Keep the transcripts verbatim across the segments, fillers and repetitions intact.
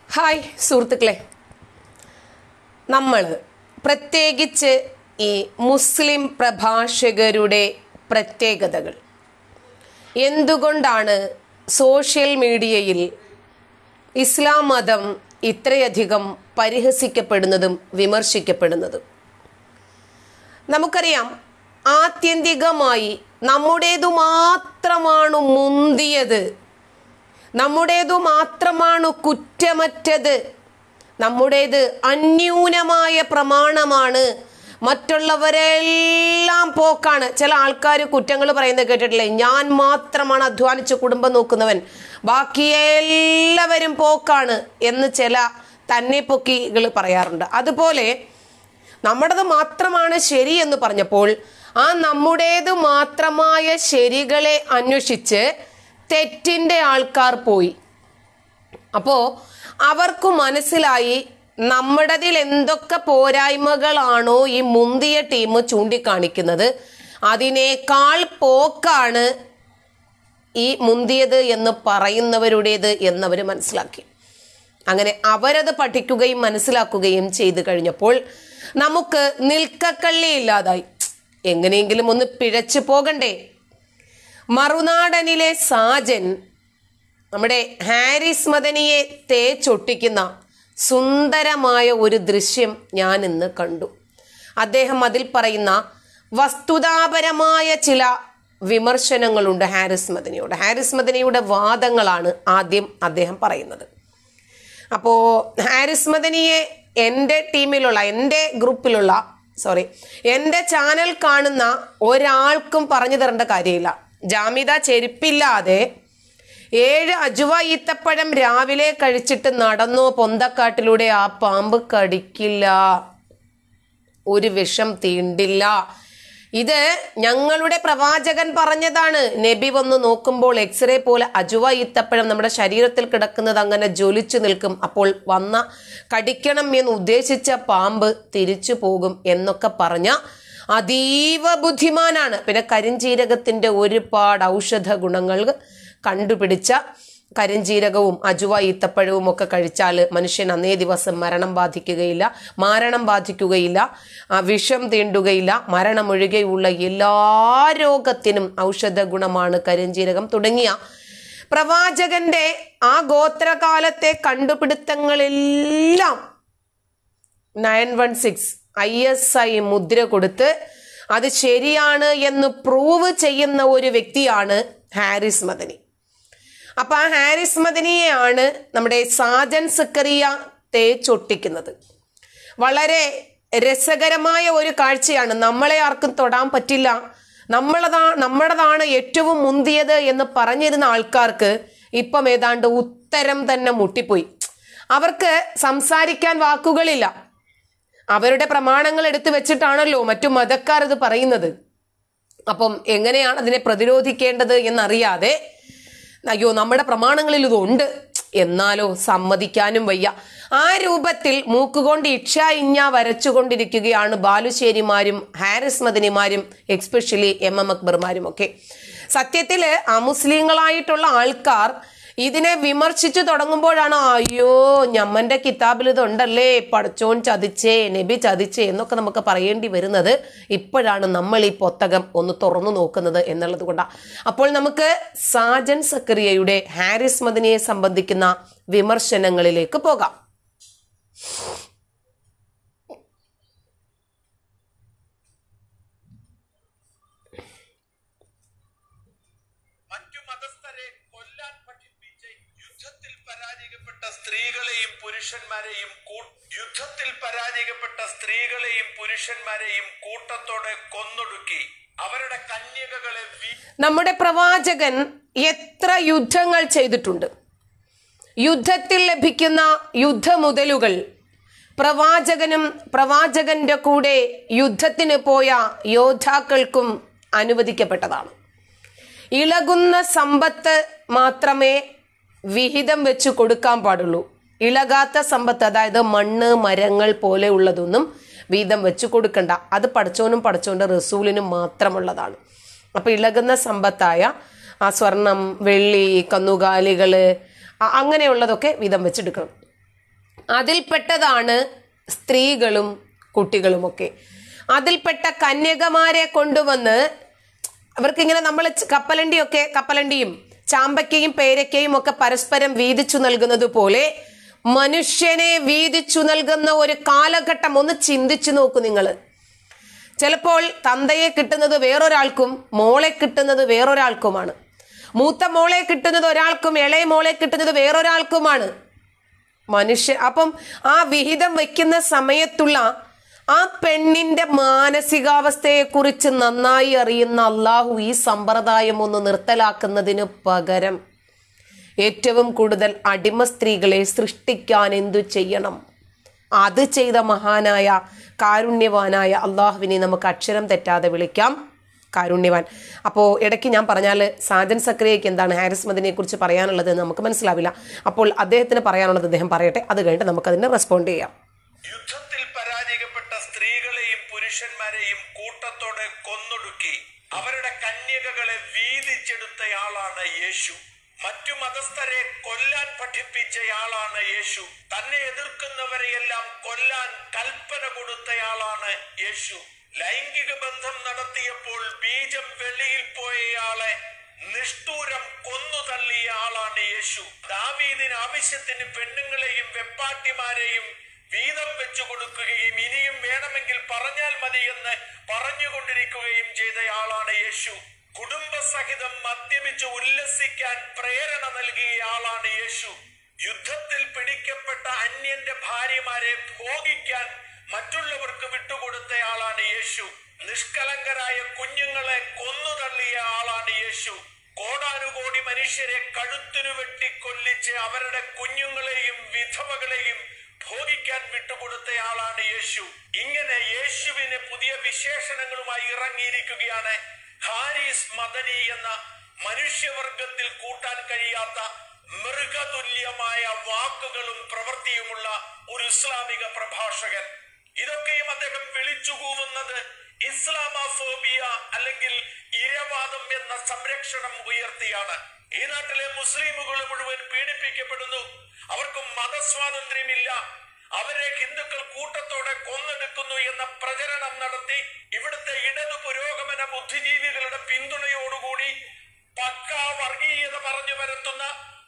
Hi സുഹൃത്തുക്കളെ, നമ്മൾ പ്രത്യേകിച്ച് ഈ മുസ്ലിം പ്രഭാഷകരുടെ പ്രത്യേകതകൾ എന്തുകൊണ്ടാണ് സോഷ്യൽ മീഡിയയിൽ ഇസ്ലാം മതം ഇത്രയധികം പരിഹസിക്കപ്പെടുന്നതും വിമർശിക്കപ്പെടുന്നതും? നമുക്കറിയാം, ആത്യന്തികമായി നമ്മുടേതു മാത്രമാണ് മുന്തിയത്, നമ്മുടേതു മാത്രമാണ് കുറ്റമറ്റത്, നമ്മുടേത് അന്യൂനമായ പ്രമാണമാണ്, മറ്റുള്ളവരെല്ലാം പോക്കാണ്. ചില ആൾക്കാർ കുറ്റങ്ങൾ പറയുന്നത് കേട്ടിട്ടില്ലേ? ഞാൻ മാത്രമാണ് അധ്വാനിച്ച് കുടുംബം നോക്കുന്നവൻ, ബാക്കി എല്ലാവരും പോക്കാണ് എന്ന് ചില തന്നെ പൊക്കികൾ പറയാറുണ്ട്. അതുപോലെ നമ്മുടേത് മാത്രമാണ് ശരി എന്ന് പറഞ്ഞപ്പോൾ ആ നമ്മുടേത് മാത്രമായ ശരികളെ അന്വേഷിച്ച് തെറ്റിൻ്റെ ആൾക്കാർ പോയി. അപ്പോൾ അവർക്ക് മനസ്സിലായി നമ്മുടേതിൽ എന്തൊക്കെ പോരായ്മകളാണോ ഈ മുന്തിയ ടീം ചൂണ്ടിക്കാണിക്കുന്നത്, അതിനേക്കാൾ പോക്കാണ് ഈ മുന്തിയത് എന്ന് പറയുന്നവരുടേത് എന്നവർ മനസ്സിലാക്കി. അങ്ങനെ അവരത് പഠിക്കുകയും മനസ്സിലാക്കുകയും ചെയ്തു കഴിഞ്ഞപ്പോൾ നമുക്ക് നിൽക്കക്കള്ളി ഇല്ലാതായി. എങ്ങനെയെങ്കിലും ഒന്ന് പിഴച്ചു പോകണ്ടേ? മറുനാടനിലെ സാജൻ നമ്മുടെ ഹാരിസ് മദനിയെ തേച്ചൊട്ടിക്കുന്ന സുന്ദരമായ ഒരു ദൃശ്യം ഞാൻ ഇന്ന് കണ്ടു. അദ്ദേഹം അതിൽ പറയുന്ന വസ്തുതാപരമായ ചില വിമർശനങ്ങളുണ്ട് ഹാരിസ് മദനിയോട്. ഹാരിസ് മദനിയുടെ വാദങ്ങളാണ് ആദ്യം അദ്ദേഹം പറയുന്നത്. അപ്പോൾ ഹാരിസ് മദനിയെ എൻ്റെ ടീമിലുള്ള, എൻ്റെ ഗ്രൂപ്പിലുള്ള, സോറി എൻ്റെ ചാനൽ കാണുന്ന ഒരാൾക്കും പറഞ്ഞു തരേണ്ട കാര്യമില്ല. ജാമിദ ചെരുപ്പില്ലാതെ ഏഴ് അജുവ ഈത്തപ്പഴം രാവിലെ കഴിച്ചിട്ട് നടന്നോ പൊന്തക്കാട്ടിലൂടെ, ആ പാമ്പ് കടിക്കില്ല, ഒരു വിഷം തീണ്ടില്ല. ഇത് ഞങ്ങളുടെ പ്രവാചകൻ പറഞ്ഞതാണ്. നബി വന്ന് നോക്കുമ്പോൾ എക്സ്റേ പോലെ അജുവ ഈത്തപ്പഴം നമ്മുടെ ശരീരത്തിൽ കിടക്കുന്നത് അങ്ങനെ ജ്വലിച്ചു നിൽക്കും. അപ്പോൾ വന്ന കടിക്കണം എന്ന് ഉദ്ദേശിച്ച പാമ്പ് തിരിച്ചു പോകും എന്നൊക്കെ പറഞ്ഞ അതീവ ബുദ്ധിമാനാണ്. പിന്നെ കരിഞ്ജീരകത്തിന്റെ ഒരുപാട് ഔഷധ ഗുണങ്ങൾ കണ്ടുപിടിച്ച കരിഞ്ജീരകവും അജുവ ഈത്തപ്പഴവും ഒക്കെ കഴിച്ചാൽ മനുഷ്യൻ അന്നേ ദിവസം മരണം ബാധിക്കുകയില്ല, മാരണം ബാധിക്കുകയില്ല, വിഷം തീണ്ടുകയില്ല, മരണമൊഴികെയുള്ള എല്ലാ രോഗത്തിനും ഔഷധ ഗുണമാണ് കരിഞ്ജീരകം തുടങ്ങിയ പ്രവാചകന്റെ ആ ഗോത്രകാലത്തെ കണ്ടുപിടുത്തങ്ങളെല്ലാം nine one six I S I മുദ്ര കൊടുത്ത് അത് ശരിയാണ് എന്ന് പ്രൂവ് ചെയ്യുന്ന ഒരു വ്യക്തിയാണ് ഹാരിസ് മദനി. അപ്പൊ ആ ഹാരിസ് മദനിയെയാണ് നമ്മുടെ സാജൻ സക്കറിയ തേച്ചൊട്ടിക്കുന്നത്. വളരെ രസകരമായ ഒരു കാഴ്ചയാണ്. നമ്മളെ ആർക്കും തൊടാൻ പറ്റില്ല, നമ്മളതാ നമ്മുടേതാണ് ഏറ്റവും മുന്തിയത് എന്ന് പറഞ്ഞിരുന്ന ആൾക്കാർക്ക് ഇപ്പം ഏതാണ്ട് ഉത്തരം തന്നെ മുട്ടിപ്പോയി. അവർക്ക് സംസാരിക്കാൻ വാക്കുകളില്ല. അവരുടെ പ്രമാണങ്ങൾ എടുത്തു വെച്ചിട്ടാണല്ലോ മറ്റു മതക്കാർ ഇത് പറയുന്നത്. അപ്പം എങ്ങനെയാണ് അതിനെ പ്രതിരോധിക്കേണ്ടത് എന്നറിയാതെ, അയ്യോ നമ്മുടെ പ്രമാണങ്ങളിൽ ഇതുണ്ട് എന്നാലോ സമ്മതിക്കാനും വയ്യ. ആ രൂപത്തിൽ മൂക്കുകൊണ്ട് ഇക്ഷ ഇഞ്ഞ വരച്ചുകൊണ്ടിരിക്കുകയാണ് ബാലുശ്ശേരിമാരും ഹാരിസ് മദനിമാരും, എക്സ്പെഷ്യലി എം എം അക്ബർമാരും ഒക്കെ. സത്യത്തില് അമുസ്ലിങ്ങളായിട്ടുള്ള ആൾക്കാർ ഇതിനെ വിമർശിച്ചു തുടങ്ങുമ്പോഴാണ് അയ്യോ ഞമ്മന്റെ കിതാബിൽ ഇതുണ്ടല്ലേ, പടച്ചോൻ ചതിച്ചേ, നബി ചതിച്ചേ എന്നൊക്കെ നമുക്ക് പറയേണ്ടി വരുന്നത്. ഇപ്പോഴാണ് നമ്മൾ ഈ പുസ്തകം ഒന്ന് തുറന്നു നോക്കുന്നത് എന്നുള്ളത് കൊണ്ടാണ്. അപ്പോൾ നമുക്ക് സാജൻ സക്കറിയയുടെ ഹാരിസ് മദനിയെ സംബന്ധിക്കുന്ന വിമർശനങ്ങളിലേക്ക് പോകാം. സ്ത്രീകളെയും പുരുഷന്മാരെയും യുദ്ധത്തിൽ പരാജയപ്പെട്ട സ്ത്രീകളെയും പുരുഷന്മാരെയും കൂട്ടത്തോടെ കൊന്നൊടുക്കി അവരുടെ കന്യകകളെ. നമ്മുടെ പ്രവാചകൻ എത്ര യുദ്ധങ്ങൾ ചെയ്തിട്ടുണ്ട്. യുദ്ധത്തിൽ ലഭിക്കുന്ന യുദ്ധമുതലുകൾ പ്രവാചകനും പ്രവാചകന്റെ കൂടെ യുദ്ധത്തിന് പോയ യോദ്ധാക്കൾക്കും അനുവദിക്കപ്പെട്ടതാണ്. ഇളകുന്ന സമ്പത്ത് മാത്രമേ വിഹിതം വെച്ച് കൊടുക്കാൻ പാടുള്ളൂ. ഇളകാത്ത സമ്പത്ത്, അതായത് മണ്ണ് മരങ്ങൾ പോലെ ഉള്ളതൊന്നും വീതം വെച്ച് കൊടുക്കണ്ട. അത് പടച്ചോനും പടച്ചോന്റെ റസൂലിനും മാത്രമുള്ളതാണ്. അപ്പൊ ഇളകുന്ന സമ്പത്തായ ആ സ്വർണം, വെള്ളി, കന്നുകാലികള്, അങ്ങനെയുള്ളതൊക്കെ വീതം വെച്ചെടുക്കണം. അതിൽപ്പെട്ടതാണ് സ്ത്രീകളും കുട്ടികളുമൊക്കെ. അതിൽപ്പെട്ട കന്യകമാരെ കൊണ്ടുവന്ന് അവർക്കിങ്ങനെ നമ്മൾ കപ്പലണ്ടിയൊക്കെ കപ്പലണ്ടിയും ചാമ്പയ്ക്കയും പേരയ്ക്കയും ഒക്കെ പരസ്പരം വീതിച്ചു നൽകുന്നത് പോലെ മനുഷ്യനെ വീതിച്ചു നൽകുന്ന ഒരു കാലഘട്ടം ഒന്ന് ചിന്തിച്ചു നോക്കൂ നിങ്ങൾ. ചിലപ്പോൾ തന്തയെ കിട്ടുന്നത് വേറൊരാൾക്കും മോളെ കിട്ടുന്നത് വേറൊരാൾക്കുമാണ്. മൂത്ത മോളെ കിട്ടുന്നത് ഒരാൾക്കും ഇളയ മോളെ കിട്ടുന്നത് വേറൊരാൾക്കുമാണ്. മനുഷ്യ അപ്പം ആ വിഹിതം വയ്ക്കുന്ന സമയത്തുള്ള ആ പെണ്ണിന്റെ മാനസികാവസ്ഥയെക്കുറിച്ച് നന്നായി അറിയുന്ന അള്ളാഹു ഈ സമ്പ്രദായം ഒന്ന് നിർത്തലാക്കുന്നതിന് പകരം ഏറ്റവും കൂടുതൽ അടിമ സ്ത്രീകളെ സൃഷ്ടിക്കാൻ എന്തു ചെയ്യണം? അത് ചെയ്ത മഹാനായ കാരുണ്യവാനായ അള്ളാഹുവിനെ നമുക്ക് അക്ഷരം തെറ്റാതെ വിളിക്കാം കാരുണ്യവാൻ. അപ്പോൾ ഇടയ്ക്ക് ഞാൻ പറഞ്ഞാൽ സാജൻ സക്രിയയ്ക്ക് എന്താണ് ഹാരിസ് മദനിയെ കുറിച്ച് പറയാനുള്ളത് നമുക്ക് മനസ്സിലാവില്ല. അപ്പോൾ അദ്ദേഹത്തിന് പറയാനുള്ളത് അദ്ദേഹം പറയട്ടെ, അത് കഴിഞ്ഞിട്ട് നമുക്കതിന് റെസ്പോണ്ട് ചെയ്യാം. യുദ്ധത്തിൽ പരാജയപ്പെട്ട സ്ത്രീകളെയും പുരുഷന്മാരെയും കൂട്ടത്തോടെ കൊന്നൊടുക്കി അവരുടെ കന്യകകളെ വീതിച്ചെടുത്തയാളാണ് യേശു. മറ്റു മതസ്ഥരെ കൊല്ലാൻ പഠിപ്പിച്ചയാളാണ് യേശു. തന്നെ എതിർക്കുന്നവരെയെല്ലാം കൊല്ലാൻ കൽപ്പന കൊടുത്തയാളാണ് യേശു. ലൈംഗിക ബന്ധം നടത്തിയപ്പോൾ ബീജം വെളിയിൽ പോയയാളെ നിഷ്ഠൂരം കൊന്നു തള്ളിയ ആളാണ് യേശു. ദാവീദിന് ആവശ്യത്തിന് പെണ്ണുങ്ങളെയും വെപ്പാട്ടിമാരെയും വീതം വെച്ചു കൊടുക്കുകയും ഇനിയും വേണമെങ്കിൽ പറഞ്ഞാൽ മതി എന്ന് പറഞ്ഞുകൊണ്ടിരിക്കുകയും ചെയ്തയാളാണ് യേശു. കുടുംബസഹിതം മദ്യപിച്ച് ഉല്ലസിക്കാൻ പ്രേരണ നൽകിയ ആളാണ് യേശു. യുദ്ധത്തിൽ പിടിക്കപ്പെട്ട അന്യന്റെ ഭാര്യമാരെ ഭോഗിക്കാൻ മറ്റുള്ളവർക്ക് വിട്ടുകൊടുത്തയാളാണ് യേശു. നിഷ്കളങ്കരായ കുഞ്ഞുങ്ങളെ കൊന്നുതള്ളിയ ആളാണ് യേശു. കോടാനുകോടി മനുഷ്യരെ കഴുത്തിനു വെട്ടി കൊല്ലിച്ച് അവരുടെ കുഞ്ഞുങ്ങളെയും വിധവകളെയും ഭോഗിക്കാൻ വിട്ടുകൊടുത്തയാളാണ് യേശു. ഇങ്ങനെ യേശുവിന് പുതിയ വിശേഷണങ്ങളുമായി ഇറങ്ങിയിരിക്കുകയാണ് ഹാരിസ് മദനി എന്ന മനുഷ്യവർഗത്തിൽ കൂട്ടാൻ കഴിയാത്ത മൃഗതുല്യമായ വാക്കുകളും പ്രവൃത്തിയുമുള്ള ഒരു ഇസ്ലാമിക പ്രഭാഷകൻ. ഇതൊക്കെയും അദ്ദേഹം വിളിച്ചുകൂവുന്നത് ഇസ്ലാമോഫോബിയ അല്ലെങ്കിൽ ഇരവാദം എന്ന സംരക്ഷണം ഉയർത്തിയാണ്. ഈ നാട്ടിലെ മുസ്ലിമുകൾ മുഴുവൻ പീഡിപ്പിക്കപ്പെടുന്നു. അവർക്ക് മതസ്വാതന്ത്ര്യമില്ല. അവരെ ഹിന്ദുക്കൾ കൂട്ടത്തോടെ കൊന്നെടുക്കുന്നു എന്ന പ്രചരണം നടത്തി ഇവിടുത്തെ ഇടതു പുരോഗമന ബുദ്ധിജീവികളുടെ പിന്തുണയോടുകൂടി പക്കാ വർഗീയത പറഞ്ഞു വരുത്തുന്ന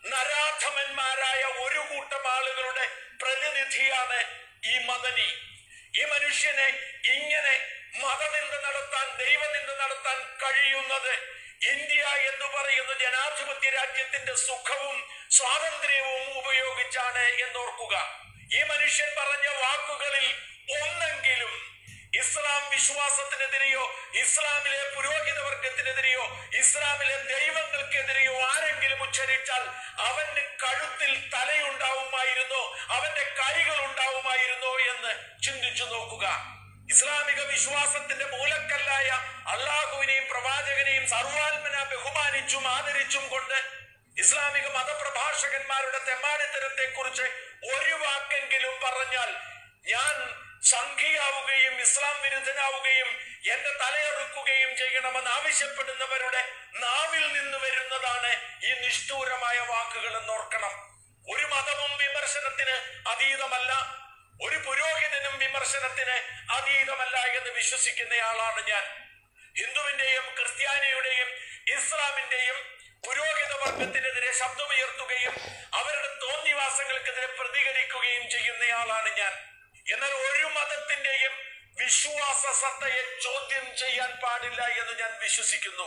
നരാധമന്മാരായ ഒരു കൂട്ടം ആളുകളുടെ പ്രതിനിധിയാണ് ഈ മദനി. ഈ മനുഷ്യനെ ഇങ്ങനെ മതനിന്ദ നടത്താൻ ദൈവനിന്ദ നടത്താൻ കഴിയുന്നത് ഇന്ത്യ എന്ന് പറയുന്ന ജനാധിപത്യ രാജ്യത്തിന്റെ സുഖവും സ്വാതന്ത്ര്യവും ഉപയോഗിച്ചാണ് എന്നോർക്കുക. ഈ മനുഷ്യൻ പറഞ്ഞ വാക്കുകളിൽ ഒന്നെങ്കിലും ഇസ്ലാം വിശ്വാസത്തിനെതിരെയോ ഇസ്ലാമിലെ പുരോഹിത വർഗത്തിനെതിരെയോ ഇസ്ലാമിലെ ദൈവങ്ങൾക്കെതിരെയോ ആരെങ്കിലും ഉച്ചരിച്ചാൽ അവന്റെ കഴുത്തിൽ തലയുണ്ടാവുമായിരുന്നോ അവന്റെ കൈകൾ ഉണ്ടാവുമായിരുന്നോ എന്ന് ചിന്തിച്ചു നോക്കുക. ഇസ്ലാമിക വിശ്വാസത്തിന്റെ മൂലക്കല്ലായ അള്ളാഹുവിനെയും പ്രവാചകനെയും സർവാത്മന ബഹുമാനിച്ചും ആദരിച്ചും കൊണ്ട് ഇസ്ലാമിക മതപ്രഭാഷകന്മാരുടെ തെമ്മാടിത്തരത്തെ കുറിച്ച് ഒരു വാക്കെങ്കിലും പറഞ്ഞാൽ ഞാൻ സംഘിയാവുകയും ഇസ്ലാം വിരുദ്ധനാവുകയും എന്റെ തലയെറുക്കുകയും ചെയ്യണമെന്ന് ആവശ്യപ്പെടുന്നവരുടെ നാവിൽ നിന്ന് വരുന്നതാണ് ഈ നിഷ്ഠൂരമായ വാക്കുകൾ എന്നോർക്കണം. ഒരു മതവും വിമർശനത്തിന് അതീതമല്ല, ഒരു പുരോഹിതനും വിമർശനത്തിന് അതീതമല്ല എന്ന് വിശ്വസിക്കുന്നയാളാണ് ഞാൻ. ഹിന്ദുവിന്റെയും ക്രിസ്ത്യാനിയുടെയും ഇസ്ലാമിന്റെയും പുരോഹിത വർഗത്തിനെതിരെ ശബ്ദമുയർത്തുകയും അവരുടെ തോന്നിവാസങ്ങൾക്കെതിരെ പ്രതികരിക്കുകയും ചെയ്യുന്നയാളാണ് ഞാൻ. എന്നാൽ ഒരു മതത്തിന്റെയും വിശ്വാസ സത്തയെ ചോദ്യം ചെയ്യാൻ പാടില്ല എന്ന് ഞാൻ വിശ്വസിക്കുന്നു.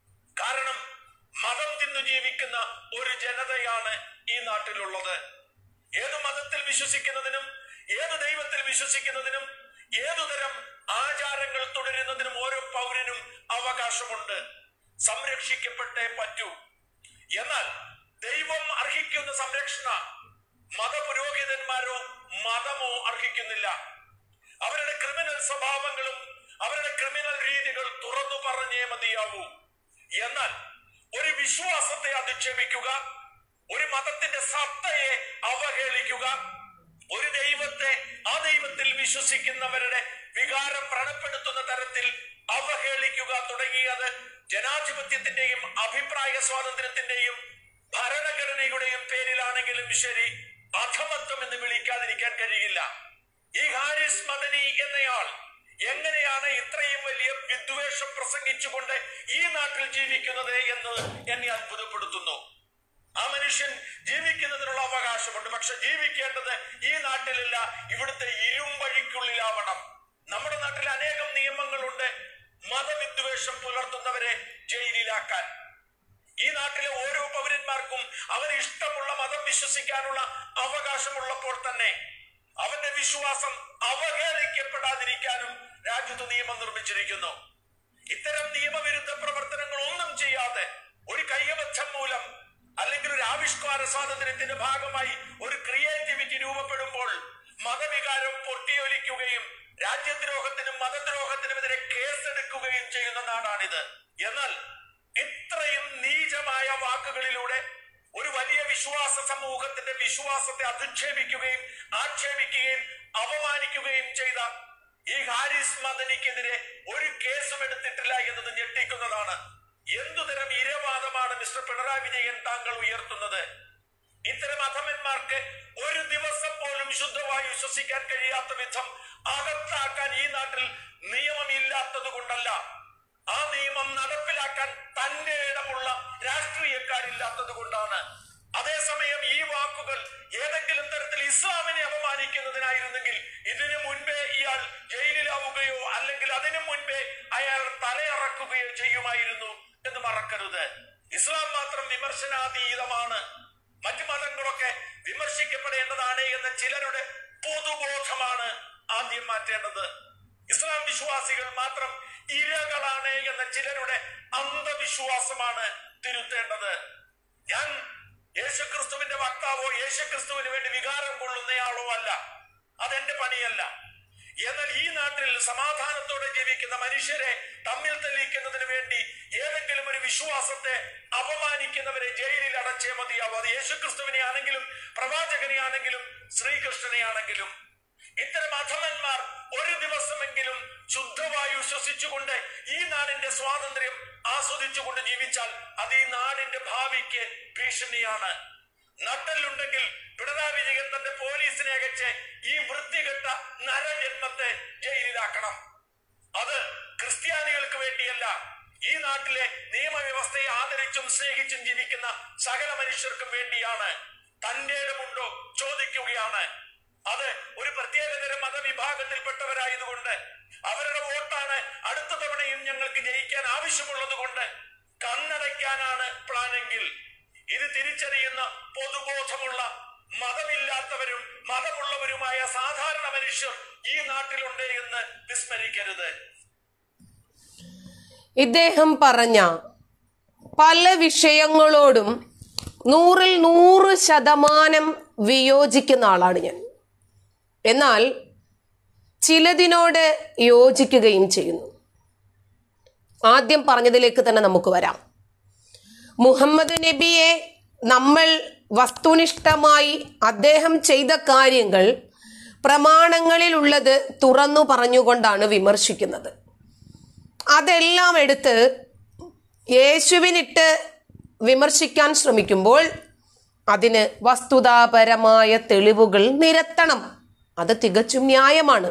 കാരണം മതം തിന്നു ജീവിക്കുന്ന ഒരു ജനതയാണ് ഈ നാട്ടിലുള്ളത്. ഏതു മതത്തിൽ വിശ്വസിക്കുന്നതിനും ഏതു ദൈവത്തിൽ വിശ്വസിക്കുന്നതിനും ഏതുതരം ആചാരങ്ങൾ തുടരുന്നതിനും ഓരോ പൗരനും അവകാശമുണ്ട്. സംരക്ഷിക്കപ്പെട്ടേ പറ്റൂ. എന്നാൽ ദൈവം അർഹിക്കുന്ന സംരക്ഷണ മതപുരോഹിതന്മാരോ മതമോ അർഹിക്കുന്നില്ല. അവരുടെ ക്രിമിനൽ സ്വഭാവങ്ങളും അവരുടെ ക്രിമിനൽ രീതികൾ തുറന്നു പറഞ്ഞേ മതിയാവൂ. എന്നാൽ ഒരു വിശ്വാസത്തെ അധിക്ഷേപിക്കുക, ഒരു മതത്തിന്റെ സത്തയെ അവഹേളിക്കുക, ഒരു ദൈവത്തെ ആ ദൈവത്തിൽ വിശ്വസിക്കുന്നവരുടെ വികാരം വ്രണപ്പെടുത്തുന്ന തരത്തിൽ അവഹേളിക്കുക തുടങ്ങിയത് ജനാധിപത്യത്തിന്റെയും അഭിപ്രായ സ്വാതന്ത്ര്യത്തിന്റെയും ഭരണഘടനയുടെയും പേരിലാണെങ്കിലും ശരി, അധമത്വം എന്ന് വിളിക്കാതിരിക്കാൻ കഴിയില്ല. ഈ ഹാരിസ് മദനി എന്നയാൾ എങ്ങനെയാണ് ഇത്രയും വലിയ വിദ്വേഷം പ്രസംഗിച്ചുകൊണ്ട് ഈ നാട്ടിൽ ജീവിക്കുന്നത് എന്ന് എന്നെ അത്ഭുതപ്പെടുത്തുന്നു. ആ മനുഷ്യൻ ജീവിക്കുന്നതിനുള്ള അവകാശമുണ്ട്, പക്ഷെ ജീവിക്കേണ്ടത് ഈ നാട്ടിലല്ല, ഇവിടുത്തെ ഇരുമ്പഴിക്കുള്ളിലാവണം. നമ്മുടെ നാട്ടിൽ അനേകം നിയമങ്ങളുണ്ട് മതവിദ്വേഷം പുലർത്തുന്നവരെ ജയിലിലാക്കാൻ. ഈ നാട്ടിലെ ഓരോ പൗരന്മാർക്കും അവന് ഇഷ്ടമുള്ള മതം വിശ്വസിക്കാനുള്ള അവകാശമുള്ളപ്പോൾ തന്നെ അവന്റെ വിശ്വാസം അവഹേളിക്കപ്പെടാതിരിക്കാനും രാജ്യത്ത് നിയമം നിർമ്മിച്ചിരിക്കുന്നു. ഇത്തരം നിയമവിരുദ്ധ പ്രവർത്തനങ്ങൾ ഒന്നും ചെയ്യാതെ ഒരു കയ്യബദ്ധം മൂലം അല്ലെങ്കിൽ ഒരു ആവിഷ്കാര സ്വാതന്ത്ര്യത്തിന്റെ ഭാഗമായി ഒരു ക്രിയേറ്റിവിറ്റി രൂപപ്പെടുമ്പോൾ മതവികാരം പൊട്ടിയൊലിക്കുകയും രാജ്യദ്രോഹത്തിനും മതദ്രോഹത്തിനുമെതിരെ കേസെടുക്കുകയും ചെയ്യുന്ന നാടാണിത്. എന്നാൽ ഇത്രയും നീചമായ വാക്കുകളിലൂടെ ഒരു വലിയ വിശ്വാസ സമൂഹത്തിന്റെ വിശ്വാസത്തെ അധിക്ഷേപിക്കുകയും ആക്ഷേപിക്കുകയും അപമാനിക്കുകയും ചെയ്ത ഈ ഹാരിസ് മദനിക്കെതിരെ ഒരു കേസും എടുത്തിട്ടില്ല എന്നത് ഞെട്ടിക്കുന്നതാണ്. എന്തുതരം ഇരവാദമാണ് മിസ്റ്റർ പിണറായി വിജയൻ താങ്കൾ ഉയർത്തുന്നത്? ഇത്തരം അധമന്മാർക്ക് ഒരു ദിവസം പോലും ശുദ്ധമായി വിശ്വസിക്കാൻ കഴിയാത്ത വിധം അകത്താക്കാൻ ഈ നാട്ടിൽ നിയമമില്ലാത്തത് കൊണ്ടല്ല, ആ നിയമം നടപ്പിലാക്കാൻ തന്റെ ഇടമുള്ള രാഷ്ട്രീയക്കാരില്ലാത്തത് കൊണ്ടാണ്. അതേസമയം ഈ വാക്കുകൾ ഏതെങ്കിലും തരത്തിൽ ഇസ്ലാമിനെ അപമാനിക്കുന്നതിനായിരുന്നെങ്കിൽ ഇതിനു മുൻപേ ഇയാൾ ജയിലിലാവുകയോ അല്ലെങ്കിൽ അതിനു മുൻപേ അയാൾ തലയറക്കുകയോ ചെയ്യുമായിരുന്നു എന്ന് മറക്കരുത്. ഇസ്ലാം മാത്രം വിമർശനാതീതമാണ്, മറ്റു മതങ്ങളൊക്കെ വിമർശിക്കപ്പെടേണ്ടതാണ് എന്ന ചിലരുടെ പൊതുബോധമാണ് ആദ്യം മാറ്റേണ്ടത്. ഇസ്ലാം വിശ്വാസികൾ മാത്രം ഇരകളാണ് എന്ന ചിലരുടെ അന്ധവിശ്വാസമാണ് തിരുത്തേണ്ടത്. ഞാൻ യേശുക്രിസ്തുവിന്റെ വക്താവോ യേശുക്രിസ്തുവിന് വേണ്ടി വികാരം കൊള്ളുന്നയാളോ അല്ല, അതെന്റെ പണിയല്ല. എന്നാൽ ഈ നാട്ടിൽ സമാധാനത്തോടെ ജീവിക്കുന്ന മനുഷ്യരെ തമ്മിൽ തെളിയിക്കുന്നതിന് വേണ്ടി ഏതെങ്കിലും ഒരു വിശ്വാസത്തെ അപമാനിക്കുന്നവരെ ജയിലിൽ അടച്ചേ മതിയാവും. അത് യേശുക്രിസ്തുവിനെ ആണെങ്കിലും പ്രവാചകനെ ആണെങ്കിലും ശ്രീകൃഷ്ണനെ ആണെങ്കിലും. ഇത്തരം അധമന്മാർ ഒരു ദിവസമെങ്കിലും ശുദ്ധവായു ശ്വസിച്ചുകൊണ്ട് ഈ നാടിന്റെ സ്വാതന്ത്ര്യം ആസ്വദിച്ചുകൊണ്ട് ജീവിച്ചാൽ അത് ഈ നാടിന്റെ ഭാവിക്ക് ഭീഷണിയാണ്. നട്ടലുണ്ടെങ്കിൽ പിണറായി വിജയൻ തന്റെ പോലീസിനെ അകച്ച് ഈ വൃത്തികെട്ട നരജന്മത്തെ ജയിലിലാക്കണം. അത് ക്രിസ്ത്യാനികൾക്ക് വേണ്ടിയല്ല, ഈ നാട്ടിലെ നിയമവ്യവസ്ഥയെ ആദരിച്ചും സ്നേഹിച്ചും ജീവിക്കുന്ന സകല മനുഷ്യർക്കും വേണ്ടിയാണ്. തന്റെ ഇടമുണ്ടോ ചോദിക്കുകയാണ്. അത് ഒരു പ്രത്യേകതരം മതവിഭാഗത്തിൽപ്പെട്ടവരായതുകൊണ്ട് അവരുടെ വോട്ടാണ് അടുത്ത തവണയും ഞങ്ങൾക്ക് ജയിക്കാൻ ആവശ്യമുള്ളത് കൊണ്ട് കണ്ണടയ്ക്കാനാണ് പ്ലാനെങ്കിൽ ഇത് തിരിച്ചറിയുന്ന പൊതുബോധമുള്ള മതമില്ലാത്തവരും മതമുള്ളവരുമായ സാധാരണ മനുഷ്യർ ഈ നാട്ടിലുണ്ട് എന്ന് വിസ്മരിക്കരുത്. ഇദ്ദേഹം പറഞ്ഞ പല വിഷയങ്ങളോടും നൂറിൽ നൂറ് ശതമാനം വിയോജിക്കുന്ന ആളാണ് ഞാൻ. എന്നാൽ ചിലതിനോട് യോജിക്കുകയും ചെയ്യുന്നു. ആദ്യം പറഞ്ഞതിലേക്ക് തന്നെ നമുക്ക് വരാം. മുഹമ്മദ് നബിയെ നമ്മൾ വസ്തുനിഷ്ഠമായി അദ്ദേഹം ചെയ്ത കാര്യങ്ങൾ പ്രമാണങ്ങളിലുള്ളത് തുറന്നു പറഞ്ഞുകൊണ്ടാണ് വിമർശിക്കുന്നത്. അതെല്ലാം എടുത്ത് യേശുവിനിട്ട് വിമർശിക്കാൻ ശ്രമിക്കുമ്പോൾ അതിന് വസ്തുതാപരമായ തെളിവുകൾ നിരത്തണം. അത് തികച്ചും ന്യായമാണ്.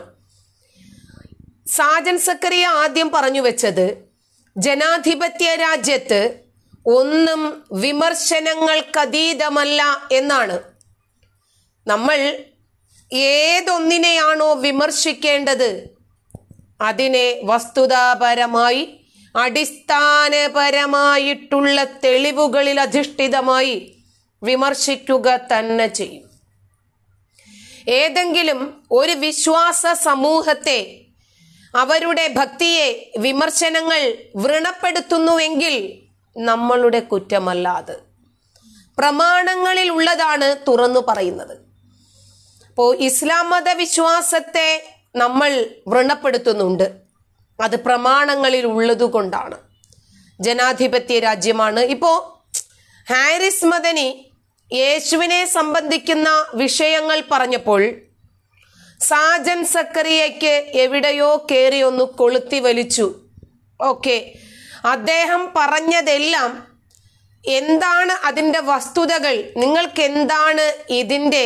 സാജൻ സക്കറിയ ആദ്യം പറഞ്ഞു വെച്ചത് ജനാധിപത്യ രാജ്യത്ത് ഒന്നും വിമർശനങ്ങൾക്കതീതമല്ല എന്നാണ്. നമ്മൾ ഏതൊന്നിനെയാണോ വിമർശിക്കേണ്ടത് അതിനെ വസ്തുതാപരമായി അടിസ്ഥാനപരമായിട്ടുള്ള തെളിവുകളിൽ അധിഷ്ഠിതമായി വിമർശിക്കുക തന്നെ ചെയ്യും. ഏതെങ്കിലും ഒരു വിശ്വാസ സമൂഹത്തെ അവരുടെ ഭക്തിയെ വിമർശനങ്ങൾ വ്രണപ്പെടുത്തുന്നുവെങ്കിൽ നമ്മളുടെ കുറ്റമല്ല, അത് പ്രമാണങ്ങളിൽ ഉള്ളതാണ് തുറന്നു പറയുന്നത്. അപ്പോൾ ഇസ്ലാം മത വിശ്വാസത്തെ നമ്മൾ വ്രണപ്പെടുത്തുന്നുണ്ട്, അത് പ്രമാണങ്ങളിൽ ഉള്ളതുകൊണ്ടാണ്. ജനാധിപത്യ രാജ്യമാണ്. ഇപ്പോൾ ഹാരിസ് മദനി യേശുവിനെ സംബന്ധിക്കുന്ന വിഷയങ്ങൾ പറഞ്ഞപ്പോൾ സാജൻ സക്കറിയയ്ക്ക് എവിടെയോ കയറി ഒന്ന് കൊളുത്തി വലിച്ചു. ഓക്കെ, അദ്ദേഹം പറഞ്ഞതെല്ലാം എന്താണ് അതിൻ്റെ വസ്തുതകൾ, നിങ്ങൾക്ക് എന്താണ് ഇതിൻ്റെ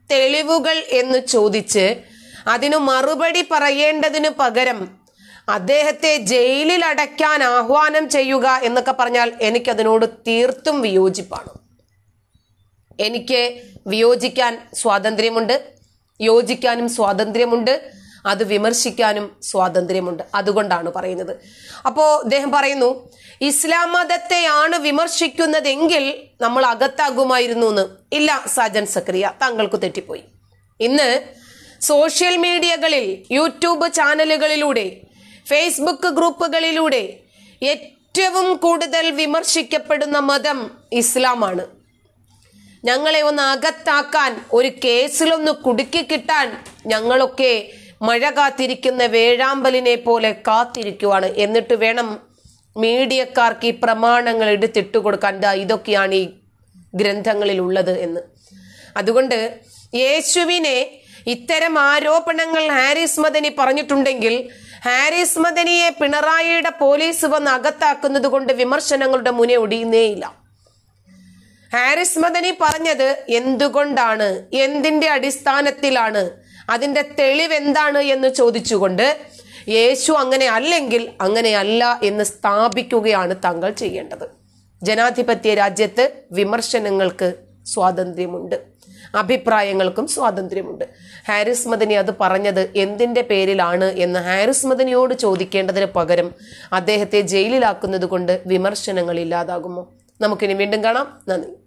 തെളിവുകൾ എന്ന് ചോദിച്ച് അതിനു മറുപടി പറയേണ്ടതിനു പകരം അദ്ദേഹത്തെ ജയിലിൽ അടയ്ക്കാൻ ആഹ്വാനം ചെയ്യുക എന്നൊക്കെ പറഞ്ഞാൽ എനിക്കതിനോട് തീർത്തും വിയോജിപ്പാണ്. എനിക്ക് വിയോജിക്കാൻ സ്വാതന്ത്ര്യമുണ്ട്, യോജിക്കാനും സ്വാതന്ത്ര്യമുണ്ട്, അത് വിമർശിക്കാനും സ്വാതന്ത്ര്യമുണ്ട്. അതുകൊണ്ടാണ് പറയുന്നത്. അപ്പോൾ അദ്ദേഹം പറയുന്നു, ഇസ്ലാം മതത്തെയാണ് വിമർശിക്കുന്നതെങ്കിൽ നമ്മൾ അകത്താകുമായിരുന്നു എന്ന്. ഇല്ല സാജൻ സക്രിയ, താങ്കൾക്ക് തെറ്റിപ്പോയി. ഇന്ന് സോഷ്യൽ മീഡിയകളിൽ, യൂട്യൂബ് ചാനലുകളിലൂടെ, ഫേസ്ബുക്ക് ഗ്രൂപ്പുകളിലൂടെ ഏറ്റവും കൂടുതൽ വിമർശിക്കപ്പെടുന്ന മതം ഇസ്ലാമാണ്. ഞങ്ങളെ ഒന്ന് അകത്താക്കാൻ, ഒരു കേസിലൊന്ന് കുടുക്കി കിട്ടാൻ ഞങ്ങളൊക്കെ മഴ കാത്തിരിക്കുന്ന വേഴാമ്പലിനെ പോലെ കാത്തിരിക്കുവാണ്. എന്നിട്ട് വേണം മീഡിയക്കാർക്ക് ഈ പ്രമാണങ്ങൾ എടുത്തിട്ട് കൊടുക്കാൻ. ദാ ഇതൊക്കെയാണ് ഈ ഗ്രന്ഥങ്ങളിൽ ഉള്ളത് എന്ന്. അതുകൊണ്ട് യേശുവിനെ ഇത്തരം ആരോപണങ്ങൾ ഹാരിസ് മദനി പറഞ്ഞിട്ടുണ്ടെങ്കിൽ ഹാരിസ് മദനിയെ പിണറായിയുടെ പോലീസ് വന്ന് അകത്താക്കുന്നത് കൊണ്ട് വിമർശനങ്ങളുടെ മുനെ ഒടിയുന്നേയില്ല. ഹാരിസ് മദനി പറഞ്ഞത് എന്തുകൊണ്ടാണ്, എന്തിന്റെ അടിസ്ഥാനത്തിലാണ്, അതിന്റെ തെളിവ് എന്താണ് എന്ന് ചോദിച്ചുകൊണ്ട് യേശു അങ്ങനെ അല്ലെങ്കിൽ അങ്ങനെയല്ല എന്ന് സ്ഥാപിക്കുകയാണ് താങ്കൾ ചെയ്യേണ്ടത്. ജനാധിപത്യ രാജ്യത്ത് വിമർശനങ്ങൾക്ക് സ്വാതന്ത്ര്യമുണ്ട്, അഭിപ്രായങ്ങൾക്കും സ്വാതന്ത്ര്യമുണ്ട്. ഹാരിസ് മദനി അത് പറഞ്ഞത് എന്തിന്റെ പേരിലാണ് എന്ന് ഹാരിസ് മദനിയോട് ചോദിക്കേണ്ടതിന് പകരം അദ്ദേഹത്തെ ജയിലിലാക്കുന്നത് കൊണ്ട് വിമർശനങ്ങൾ ഇല്ലാതാകുമോ? നമുക്കിനി വീണ്ടും കാണാം. നന്ദി.